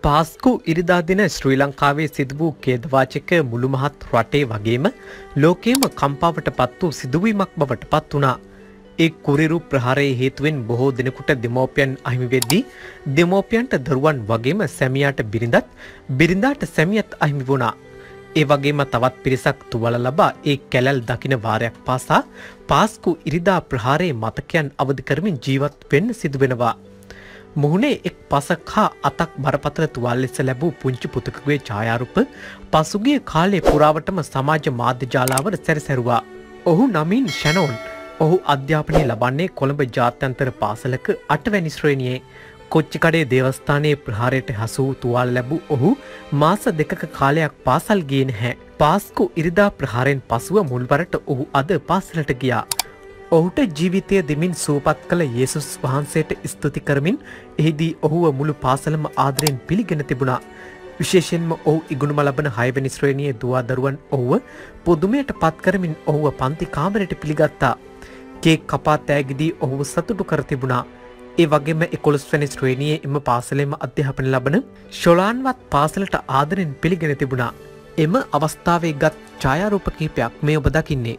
පාස්කු ඉරිදා දින ශ්‍රී ලංකාවේ සිදු වූ ඛේදවාචක මුළු මහත් රටේ වගේම ලෝකයේම කම්පාවට පත් වූ සිදුවීමක් බවට පත් වුණා. ඒ කුරිරු ප්‍රහාරයේ හේතුවෙන් බොහෝ දිනකට දෙමෝපියන් අහිමි වෙද්දී දෙමෝපියන්ට දරුවන් වගේම සැමියාට බිරිඳත් බිරිඳාට සැමියත් අහිමි වුණා. ඒ වගේම තවත් පිරිසක් තුවාල ලබා ඒ කැලැල් දකින වාරයක් පාසා පාස්කු ඉරිදා ප්‍රහාරයේ මතකයන් අවදි කරමින් ජීවත් වෙන්න සිදු වෙනවා. මුහුණේ එක් පසක් හා අතක් බරපතල තුවාල ලෙස ලැබූ පුංචි පුතෙකුගේ ඡායාරූප පසුගිය කාලයේ පුරාවටම සමාජ මාධ්‍ය ජාලාවල සැරිසැරුවා. ඔහු නමින් ෂැනෝන්. ඔහු අධ්‍යාපනය ලබන්නේ කොළඹ ජාත්‍යන්තර පාසලක 8 වැනි ශ්‍රේණියේ. කොච්චිකඩේ දේවස්ථානයේ ප්‍රහාරයට හසු වූ තුවාල ලැබූ ඔහු මාස 2ක කාලයක් පාසල් ගියේ නැහැ. පාස්කු ඉරිදා ප්‍රහාරයෙන් පසුව මුල්වරට ඔහු අද පාසලට ගියා. ඔහුට ජීවිතය දෙමින් සුවපත් කළ යේසුස් වහන්සේට ස්තුති කරමින් එහිදී ඔහුව මුළු පාසලම ආදරයෙන් පිළිගෙන තිබුණා. විශේෂයෙන්ම ඔහු ඉගෙනුම ලබන 6 වෙනි ශ්‍රේණියේ දුවදරුවන් ඔහුව පුදුමයට පත් කරමින් ඔහුව පන්ති කාමරයට පිළිගත්තා. කේක් කපා තෑගිදී ඔහුව සතුටු කර තිබුණා. ඒ වගේම 11 වැනි ශ්‍රේණියේ එම පාසලෙම අධ්‍යාපනය ලබන ෂොලාන්වත් පාසලට ආදරෙන් පිළිගෙන තිබුණා. එම අවස්ථාවේ ගත් ඡායාරූප කිහිපයක් මේ ඔබ දකින්නේ.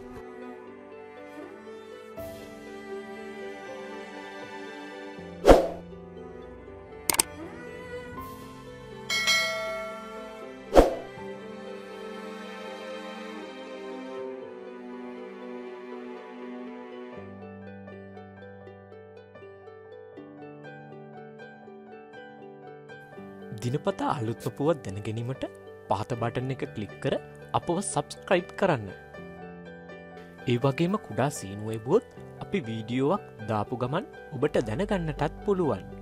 දිනපතා අලුත්ම පුවත් දැන ගැනීමට පහත බටන් එක ක්ලික් කර අපව සබ්ස්ක්‍රයිබ් කරන්න. ඒ වගේම කුඩා සීනුව එබුවොත් අපි වීඩියෝවක් දාපු ගමන් ඔබට දැනගන්නටත් පුළුවන්.